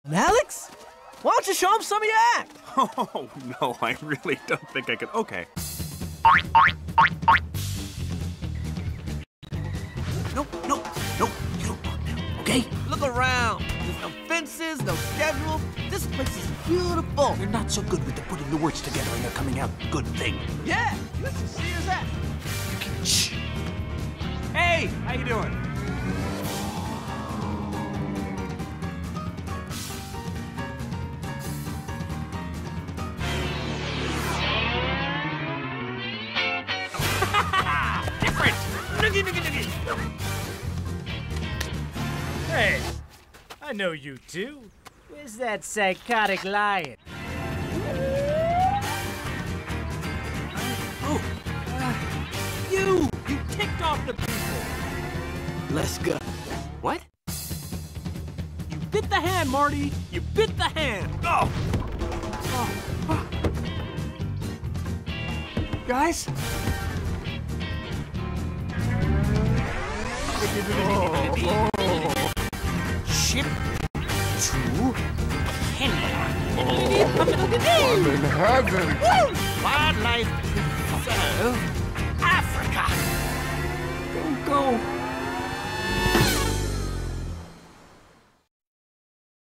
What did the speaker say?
And Alex, why don't you show him some of your act? Oh, no, I really don't think I could. Okay. No, no, no, you don't walk now, okay? Look around. There's no fences, no schedules. This place is beautiful. You're not so good with the putting the words together and they're coming out good thing. Yeah, let's just see as that. Shh. Hey, how you doing? Different! Noogie, noogie, noogie! Hey, I know you two. Where's that psychotic lion? You ticked off the people. Let's go. What? You bit the hand, Marty. You bit the hand. Oh. Guys? Ship to Kenya. I'm in heaven. Wildlife preserve Africa. Go.